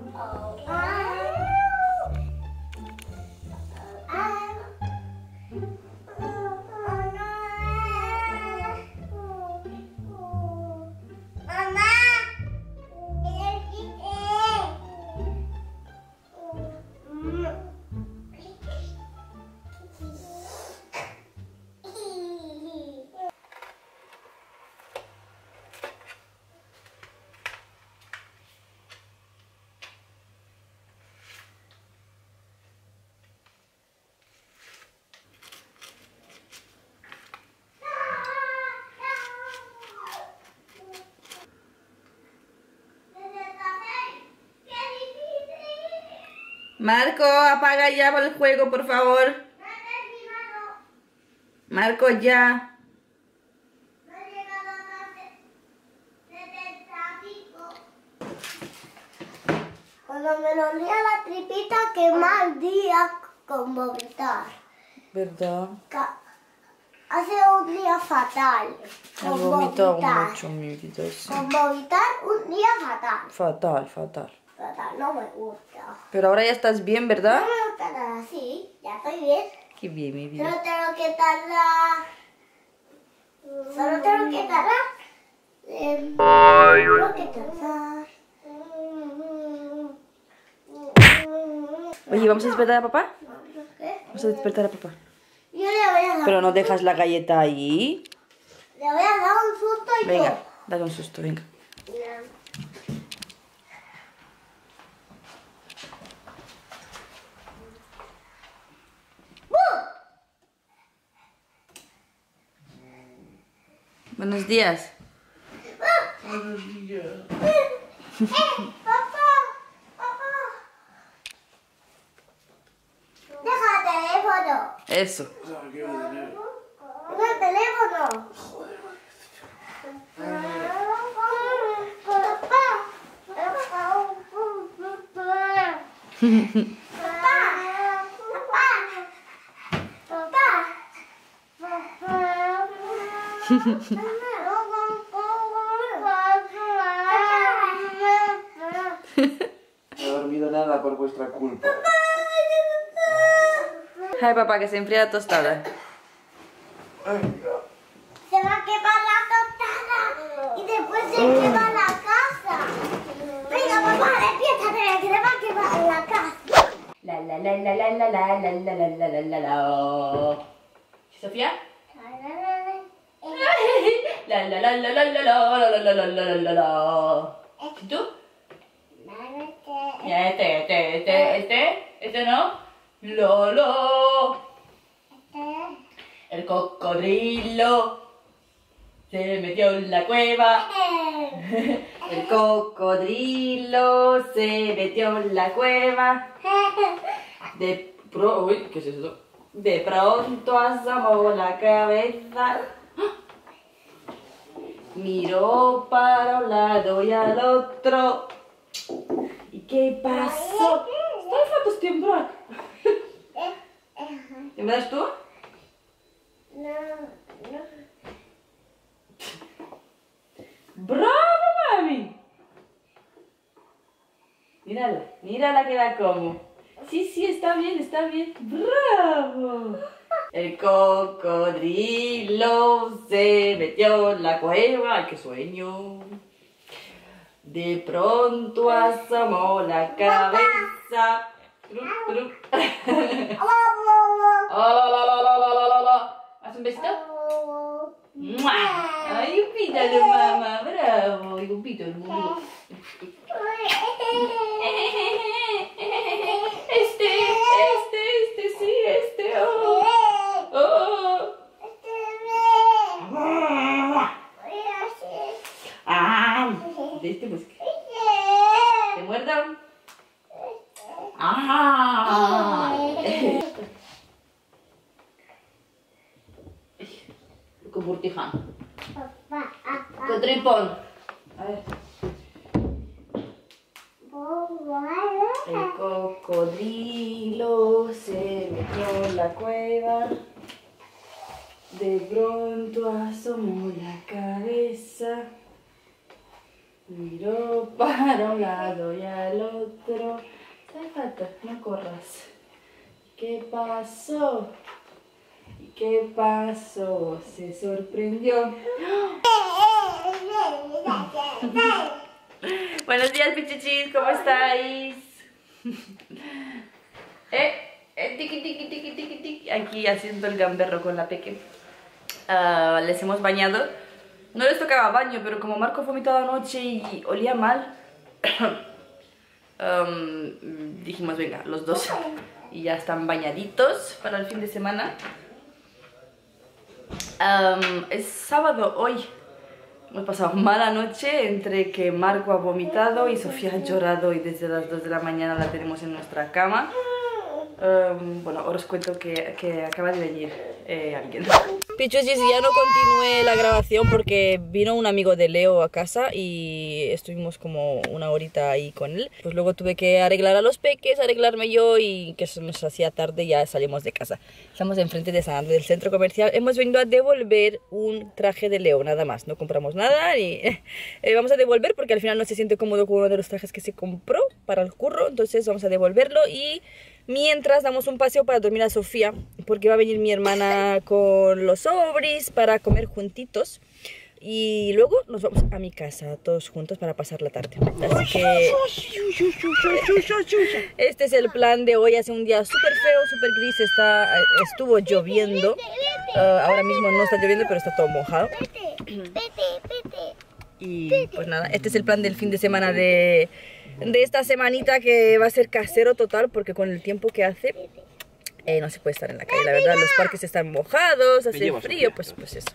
Marco, apaga ya el juego, por favor. Marco, ya. Cuando me dolía la tripita, que mal día con vomitar. ¿Verdad? Hace un día fatal. Has vomitado mucho, mi vida, sí. Con vomitar, un día fatal. Fatal, fatal. Fatal, no me gusta. Pero ahora ya estás bien, ¿verdad? No me gusta nada así, ya estoy bien. Qué bien, mi vida. Solo tengo que tardar. Solo tengo que tardar. Tengo que tardar. Oye, ¿vamos a despertar a papá? ¿Qué? Vamos a despertar a papá. Yo le voy a dar. Pero no dejas la galleta ahí. Le voy a dar un susto y Venga, dale un susto, venga. Buenos días. Buenos días. Papá, papá. Deja el teléfono. Eso. Deja el teléfono. Papá. No he dormido nada por vuestra culpa. Ay, papá, que se enfría la tostada. Se va a quemar la tostada y después se quema la casa. Venga, papá, despiértate, que se va a quemar la casa. La la la la la la la la la la la la la. ¿Sofía? La la la la la la la la la la la la la. ¿Y tú? Ya, este no. Lolo. El cocodrilo se metió en la cueva. El cocodrilo se metió en la cueva. Uy, ¿qué es eso? De pronto asomó la cabeza. Miró para un lado y al otro. ¿Y qué pasó? ¿Estás temblando? ¿Temblas tú? No. ¡Bravo, mami! Mírala que la como. Sí, está bien. ¡Bravo! El cocodrilo se metió en la cueva. ¡Ay, qué sueño! De pronto asomó la cabeza. ¿Haz un besito? ¡Ay, un pítalo, mamá! ¡Bravo! Y un pítalo. Este. Oh. ¡Ay! De este busque. ¿Te muerdo? ¡Ah! Con burtiján. Con tripón. A ver. El cocodrilo se metió en la cueva. De pronto asomó la cabeza. Miró para un lado y al otro. Ay, falta, no corras. ¿Qué pasó? ¿Qué pasó? Se sorprendió. Buenos días, pichichis, ¿cómo estáis? Tiki, tiki, tiki, tiki, tiki. Aquí haciendo el gamberro con la peque. Les hemos bañado. No les tocaba baño, pero como Marco vomitó anoche y olía mal, dijimos, venga, los dos. Y ya están bañaditos para el fin de semana. Es sábado hoy. Hemos pasado mala noche entre que Marco ha vomitado y Sofía ha llorado y desde las 2 de la mañana la tenemos en nuestra cama. Bueno, os cuento que acaba de venir alguien. Pichuchis, ya no continué la grabación porque vino un amigo de Leo a casa y estuvimos como una horita ahí con él. Pues luego tuve que arreglar a los peques, arreglarme yo y que se nos hacía tarde, ya salimos de casa. Estamos enfrente de San Andrés, del centro comercial. Hemos venido a devolver un traje de Leo, nada más. No compramos nada y vamos a devolver porque al final no se siente cómodo con uno de los trajes que se compró para el curro. Entonces vamos a devolverlo y mientras damos un paseo para dormir a Sofía, porque va a venir mi hermana con los sobris para comer juntitos. Y luego nos vamos a mi casa todos juntos para pasar la tarde. Así que este es el plan de hoy. Hace un día súper feo, súper gris. Estuvo lloviendo. Ahora mismo no está lloviendo, pero está todo mojado. Y pues nada, este es el plan del fin de semana de esta semanita, que va a ser casero total, porque con el tiempo que hace no se puede estar en la calle, la verdad. Los parques están mojados, hace frío, pues eso.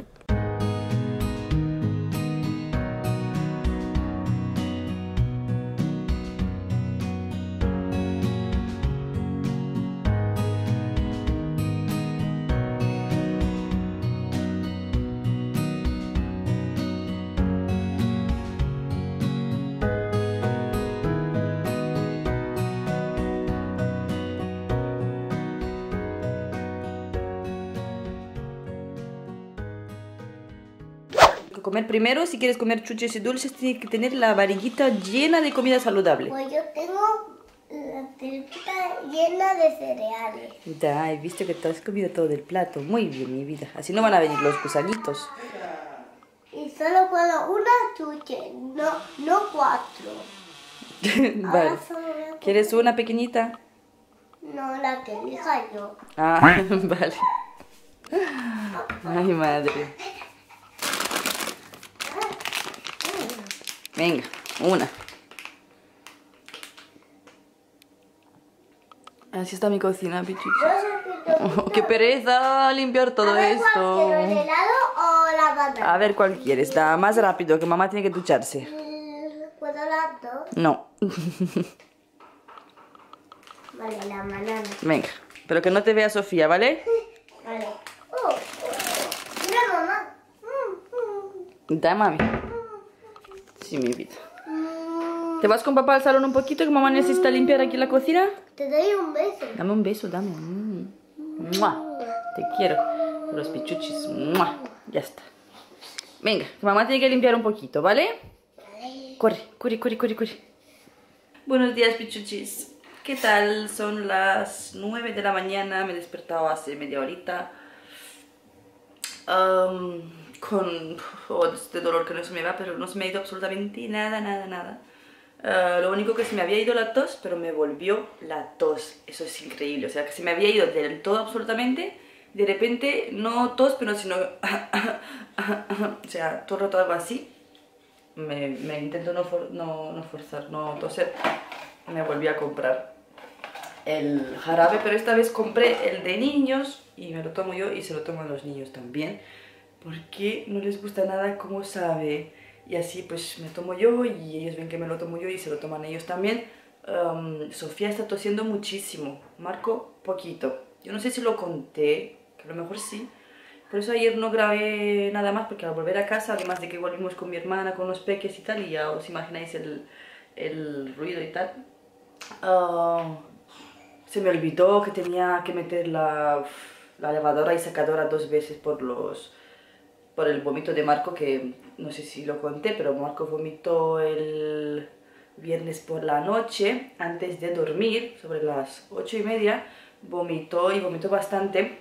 Comer primero, si quieres comer chuches y dulces, tienes que tener la variguita llena de comida saludable. Pues yo tengo la tripita llena de cereales. Ya, he visto que te has comido todo del plato. Muy bien, mi vida. Así no van a venir los gusanitos. Y solo puedo una chuche, no 4. Vale. ¿Quieres una pequeñita? No, la que elija yo. Ah, vale. Ay, madre. Venga, una. Así está mi cocina, pichuchis. Oh, qué pereza limpiar todo esto. ¿Quiero el helado o la banana? A ver cuál quieres. Da más rápido, que mamá tiene que ducharse. ¿Puedo las dos? No. Vale, la banana. Venga, pero que no te vea Sofía, ¿vale? Vale. Mira, mamá. Da, mami. Sí, mi vida. ¿Te vas con papá al salón un poquito, que mamá necesita limpiar aquí la cocina? Te doy un beso. Dame un beso, dame. ¡Mua! Te quiero. Los pichuchis. ¡Mua! Ya está. Venga, que mamá tiene que limpiar un poquito, ¿vale? Corre, corre, corre, corre, corre. Buenos días, pichuchis. ¿Qué tal? Son las 9 de la mañana. Me he despertado hace media horita. Con este dolor que no se me va, pero no se me ha ido absolutamente nada, nada, nada. Lo único que se me había ido la tos, pero me volvió la tos. Eso es increíble, o sea, que se me había ido del todo absolutamente. De repente, no tos, pero sino... o sea, todo el rato algo así. Me intento no forzar, no toser. Me volví a comprar el jarabe, pero esta vez compré el de niños y me lo tomo yo y se lo toman los niños también, porque no les gusta nada cómo sabe. Y así pues me tomo yo y ellos ven que me lo tomo yo y se lo toman ellos también. Sofía está tosiendo muchísimo, Marco poquito. Yo no sé si lo conté, que a lo mejor sí. Por eso ayer no grabé nada más, porque al volver a casa, además de que volvimos con mi hermana, con los peques y tal, y ya os imagináis el ruido y tal, se me olvidó que tenía que meter la lavadora y secadora 2 veces por el vómito de Marco, que no sé si lo conté, pero Marco vomitó el viernes por la noche, antes de dormir, sobre las 8:30, vomitó y vomitó bastante.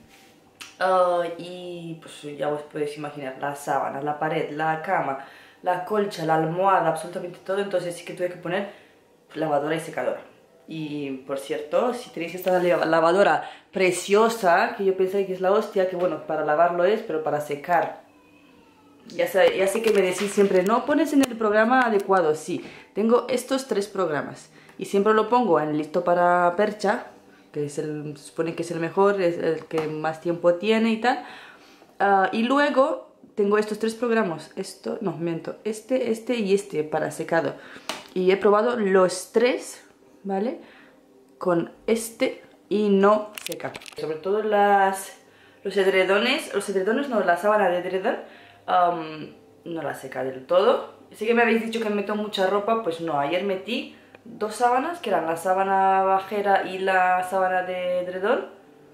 Y pues ya os podéis imaginar, la sábana, la pared, la cama, la colcha, la almohada, absolutamente todo. Entonces sí que tuve que poner lavadora y secadora. Y por cierto, si tenéis esta lavadora preciosa, que yo pensé que es la hostia, que bueno, para lavarlo es, pero para secar, ya sé que me decís siempre, no pones en el programa adecuado. Sí, tengo estos 3 programas y siempre lo pongo en listo para percha, que es se supone que es el mejor, es el que más tiempo tiene y tal. Y luego tengo estos 3 programas, este y este para secado. Y he probado los 3, ¿vale? Con este y no seca. Sobre todo los edredones no, la sábana de edredón, no la seca del todo. Sí que me habéis dicho que meto mucha ropa, pues no, ayer metí 2 sábanas, que eran la sábana bajera y la sábana de edredón.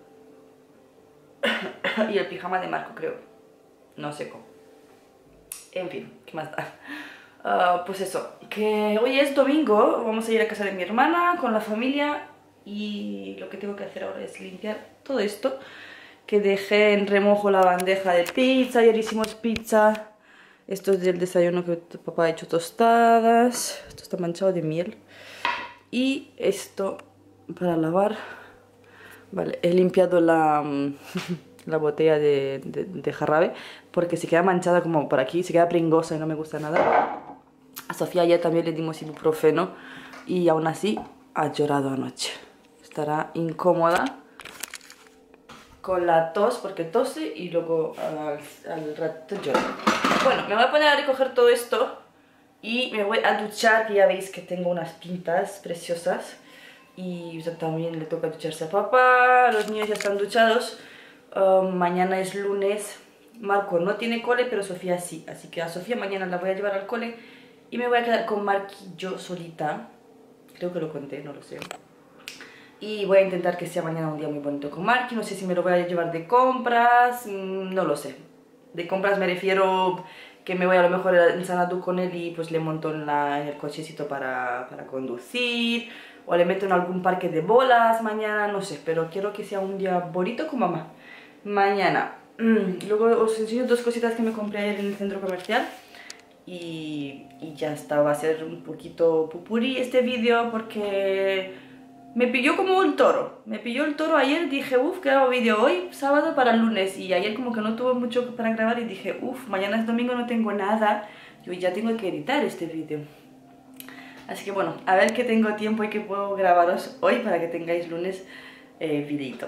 Y el pijama de Marco, creo. No seco. En fin, ¿qué más da? Pues eso, que hoy es domingo, vamos a ir a casa de mi hermana con la familia y lo que tengo que hacer ahora es limpiar todo esto, que dejé en remojo la bandeja de pizza. Ayer hicimos pizza. Esto es del desayuno que papá ha hecho tostadas. Esto está manchado de miel. Y esto para lavar. Vale, he limpiado la botella de jarabe porque se queda manchada como por aquí, se queda pringosa y no me gusta nada. A Sofía ayer también le dimos ibuprofeno y aún así ha llorado anoche. Estará incómoda con la tos porque tose y luego al rato llora. Bueno, me voy a poner a recoger todo esto y me voy a duchar, que ya veis que tengo unas pintas preciosas. Y también le toca ducharse a papá, los niños ya están duchados. Mañana es lunes, Marco no tiene cole, pero Sofía sí. Así que a Sofía mañana la voy a llevar al cole y me voy a quedar con Mark y yo solita. Creo que lo conté, no lo sé. Y voy a intentar que sea mañana un día muy bonito con Marky. No sé si me lo voy a llevar de compras, no lo sé. De compras me refiero que me voy a lo mejor en Sanadu con él y pues le monto en el cochecito para conducir. O le meto en algún parque de bolas mañana, no sé. Pero quiero que sea un día bonito con mamá. Mañana. Luego os enseño 2 cositas que me compré ayer en el centro comercial. Y ya está, va a ser un poquito pupuri este vídeo porque me pilló como un toro. Me pilló el toro ayer, dije, uff, que hago vídeo hoy, sábado para el lunes. Y ayer como que no tuve mucho para grabar y dije, uff, mañana es domingo, no tengo nada. Yo ya tengo que editar este vídeo. Así que bueno, a ver qué tengo tiempo y qué puedo grabaros hoy para que tengáis lunes videito.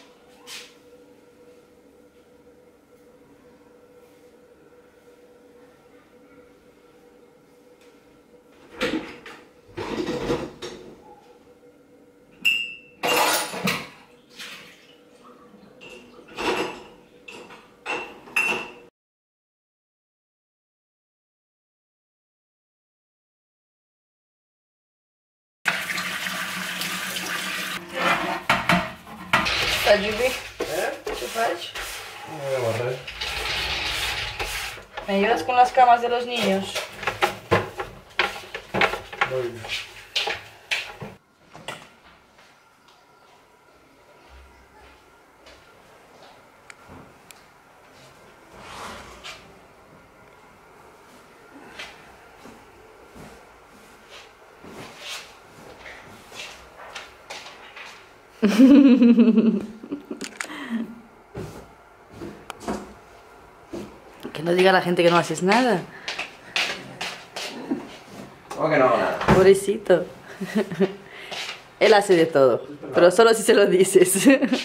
Jubi, ¿qué fas? Me voy a barrer. ¿Me ayudas con las camas de los niños? Muy bien. Que no diga la gente que no haces nada. ¿Cómo que no hago nada? Pobrecito. Él hace de todo, pero solo si se lo dices.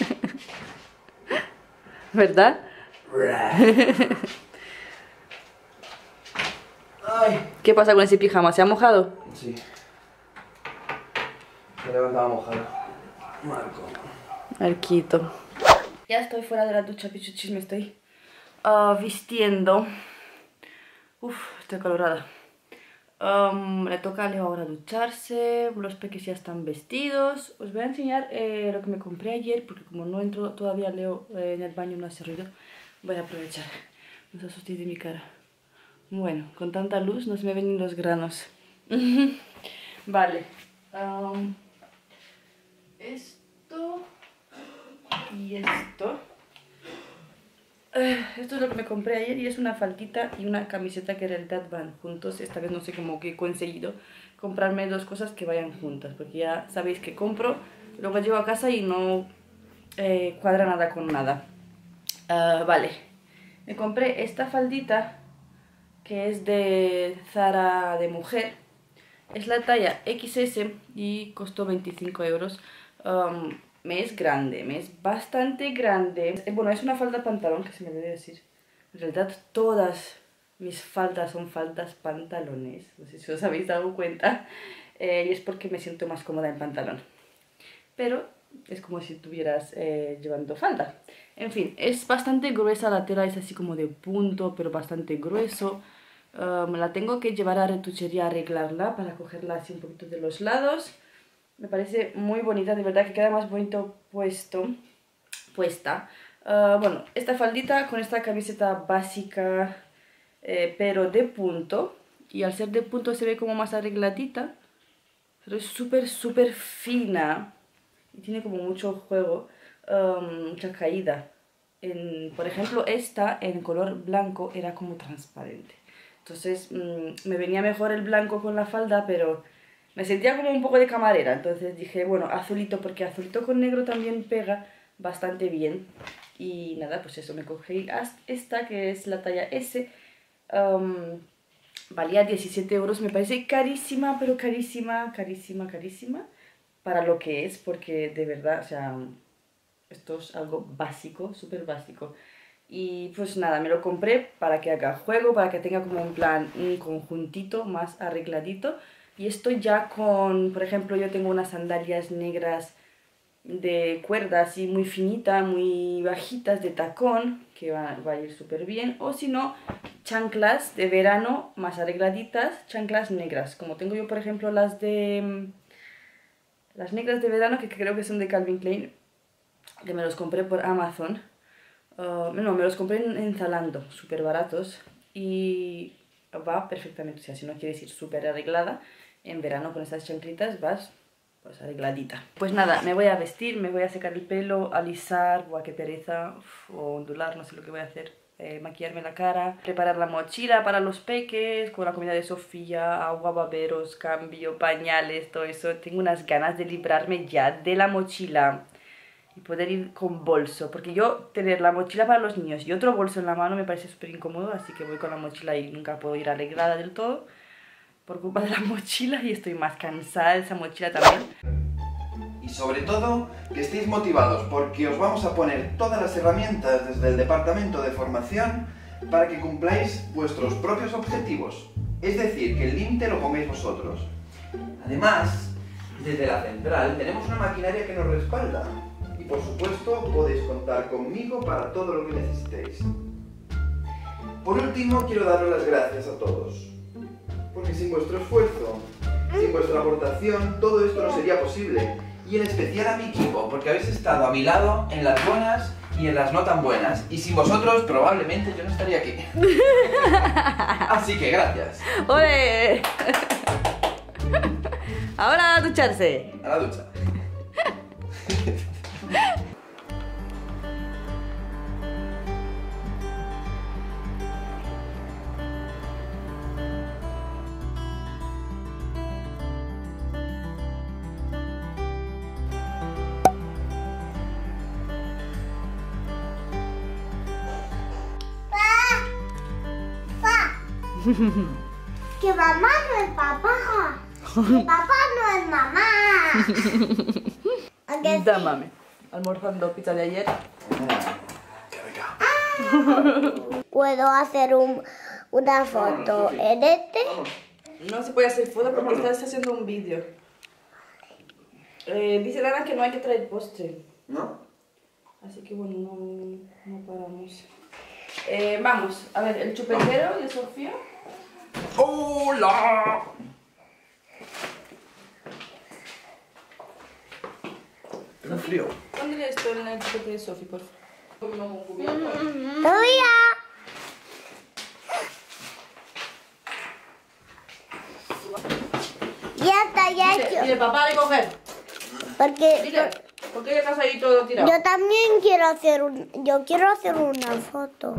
¿Verdad? Ay. ¿Qué pasa con ese pijama? ¿Se ha mojado? Sí. Me levantaba mojado. Marco. Arquito. Ya estoy fuera de la ducha, pichuchis, me estoy vistiendo. Uf, estoy acalorada. Le toca a Leo ahora ducharse, los peques ya están vestidos. Os voy a enseñar lo que me compré ayer, porque como no entro todavía Leo en el baño, no hace ruido, voy a aprovechar. No os asustéis de mi cara. Bueno, con tanta luz no se me ven ni los granos. Vale. Esto y esto. Esto es lo que me compré ayer y es una faldita y una camiseta que en realidad van juntos. Esta vez no sé cómo que he conseguido comprarme dos cosas que vayan juntas, porque ya sabéis que compro, luego llego a casa y no cuadra nada con nada. Vale, me compré esta faldita que es de Zara de mujer. Es la talla XS y costó 25 euros. Me es grande, me es bastante grande. Bueno, es una falda pantalón, que se me debe decir. En realidad todas mis faldas son faldas pantalones. No sé si os habéis dado cuenta. Y es porque me siento más cómoda en pantalón. Pero es como si estuvieras llevando falda. En fin, es bastante gruesa la tela, es así como de punto, pero bastante grueso. La tengo que llevar a retuchería a arreglarla para cogerla así un poquito de los lados. Me parece muy bonita, de verdad que queda más bonito puesta. Bueno, esta faldita con esta camiseta básica, pero de punto. Y al ser de punto se ve como más arregladita. Pero es súper fina. Y tiene como mucho juego, mucha caída. Por ejemplo, esta en color blanco era como transparente. Entonces me venía mejor el blanco con la falda, pero me sentía como un poco de camarera. Entonces dije, bueno, azulito, porque azulito con negro también pega bastante bien. Y nada, pues eso, me cogí esta que es la talla S. Valía 17 euros, me parece carísima, pero carísima para lo que es, porque de verdad, o sea, esto es algo básico, súper básico. Y pues nada, me lo compré para que haga juego, para que tenga como en plan un conjuntito más arregladito. Y esto ya con, por ejemplo, yo tengo unas sandalias negras de cuerda así muy finita, muy bajitas de tacón, que va a ir súper bien. O si no, chanclas de verano más arregladitas, chanclas negras. Como tengo yo, por ejemplo, las negras de verano, que creo que son de Calvin Klein, que me los compré por Amazon. No, me los compré en Zalando, súper baratos. Y va perfectamente, o sea, si no quieres ir súper arreglada, en verano con estas chanclitas vas pues arregladita. Pues nada, me voy a vestir, me voy a secar el pelo, alisar, buah, qué pereza, o ondular, no sé lo que voy a hacer. Maquillarme la cara, preparar la mochila para los peques, con la comida de Sofía, agua, baberos, cambio, pañales, todo eso. Tengo unas ganas de librarme ya de la mochila y poder ir con bolso, porque yo tener la mochila para los niños y otro bolso en la mano me parece súper incómodo, así que voy con la mochila y nunca puedo ir arreglada del todo por culpa de la mochila, y estoy más cansada de esa mochila también. Y sobre todo, que estéis motivados, porque os vamos a poner todas las herramientas desde el departamento de formación para que cumpláis vuestros propios objetivos. Es decir, que el límite lo pongáis vosotros. Además, desde la central tenemos una maquinaria que nos respalda. Y por supuesto, podéis contar conmigo para todo lo que necesitéis. Por último, quiero daros las gracias a todos. Porque sin vuestro esfuerzo, sin vuestra aportación, todo esto no sería posible. Y en especial a mi equipo, porque habéis estado a mi lado en las buenas y en las no tan buenas. Y sin vosotros, probablemente yo no estaría aquí. Así que gracias. ¡Ole! Ahora a ducharse. A la ducha. Que mamá no es papá. Que papá no es mamá. Aunque Da mami, almorzando pizza de ayer. ¡Qué rica! puedo hacer una foto en este. No se puede hacer foto porque estás haciendo un vídeo. Dice Lana que no hay que traer postre. ¿No? Así que bueno, no paramos. Vamos, a ver, el chupetero de Sofía. ¡Hola! Tengo frío. Pondré esto en el chupete de Sofía, por favor. Hola. haya Dile, hecho. dile, papá, de coger. Porque Dile, ¿por qué dejas ahí todo tirado? yo también quiero hacer yo quiero hacer una foto.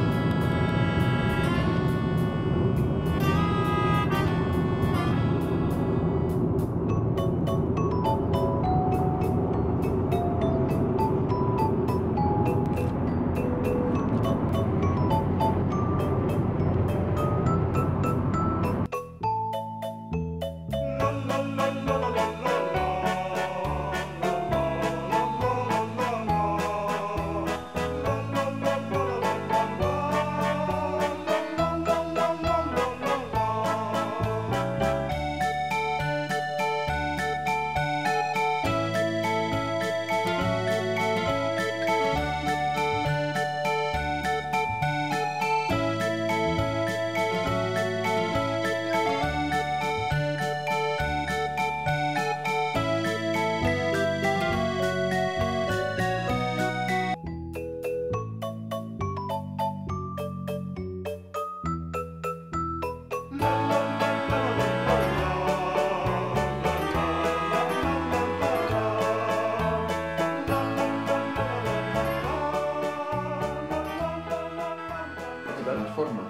Se transforma.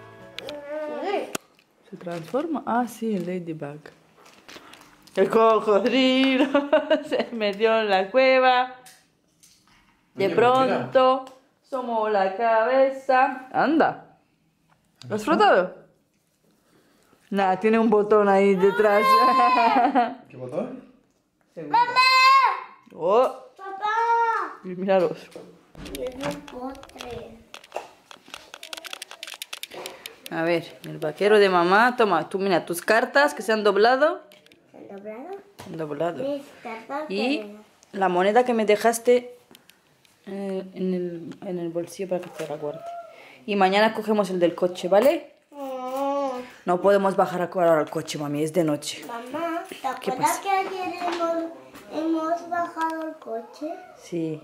¿Se transforma? Ah, sí, el Ladybug. El cocodrilo se metió en la cueva. De Oye, pronto, asomó la cabeza. Anda. ¿Lo has frotado? Nada, tiene un botón ahí detrás. ¿Qué botón? Oh, Papá. y míralos. Es un postre. A ver, el vaquero de mamá. Toma, tú mira tus cartas que se han doblado. ¿Se han doblado? Se han doblado. Tres cartas Y de- la moneda que me dejaste en el bolsillo para que te la guarde. Y mañana cogemos el del coche, ¿vale? No podemos bajar ahora al coche, mami, es de noche. Mamá, ¿te ¿Qué acuerdas pasa? que ayer hemos bajado el coche? Sí.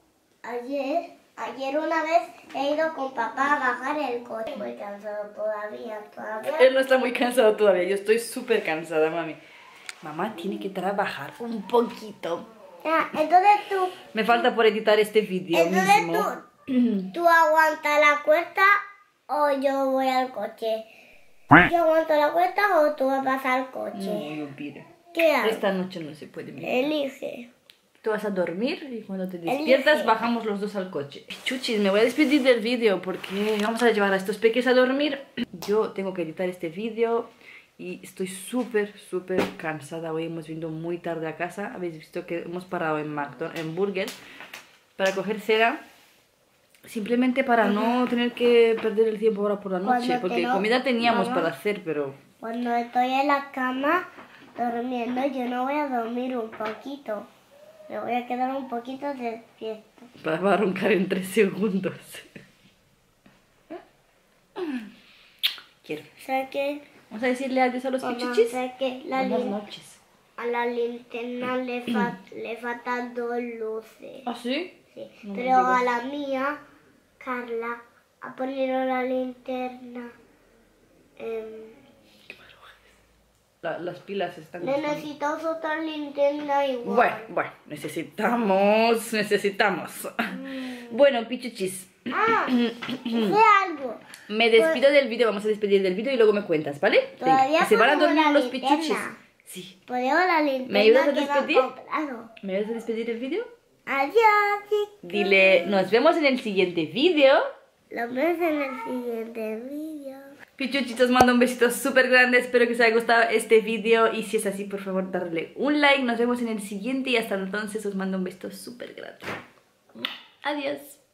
Ayer una vez he ido con papá a bajar el coche. Muy cansado todavía. Él no está muy cansado todavía, yo estoy súper cansada, mami. Mamá tiene que trabajar un poquito. Ah, entonces tú, Me falta por editar este vídeo mismo. tú aguantas la cuesta o yo voy al coche. Yo aguanto la cuesta o tú vas al coche. No, yo pide. ¿Qué hago? Esta noche no se puede mirar. Elige. Tú vas a dormir y cuando te despiertas Elige. bajamos los dos al coche. Chuchis, me voy a despedir del vídeo porque vamos a llevar a estos peques a dormir. Yo tengo que editar este vídeo y estoy súper cansada. Hoy hemos venido muy tarde a casa. Habéis visto que hemos parado en McDonald's, en Burger, para coger cena. Simplemente para no tener que perder el tiempo ahora por la noche. Cuando Porque que no, comida teníamos mamá. para hacer, pero... Cuando estoy en la cama durmiendo, yo no voy a dormir un poquito. Me voy a quedar un poquito despierta. Va a roncar en 3 segundos. Quiero. ¿Sabes qué? Vamos a decirle adiós a los Mamá, pichuchis. ¿sabes qué? Buenas noches. A la linterna le faltan 2 luces. ¿Ah, sí? Sí. No me Pero a digas. la mía, Carla, ha ponido la linterna. Las pilas están... Necesitamos otra linterna igual. Bueno, necesitamos. Bueno, pichuchis, Ah, hice algo. me despido del vídeo, vamos a despedir del vídeo y luego me cuentas, ¿vale? Todavía que se van a ponemos dormir la los linterna. pichuchis. Sí. Ponemos la linterna ¿Me ayudas a que hemos despedir? comprado. ¿Me vas a despedir el vídeo? Adiós, chicos. Dile, nos vemos en el siguiente vídeo. Los vemos en el siguiente vídeo. Pichuchis, os mando un besito súper grande, espero que os haya gustado este vídeo y si es así, por favor, darle un like. Nos vemos en el siguiente y hasta entonces os mando un besito súper grande. Adiós.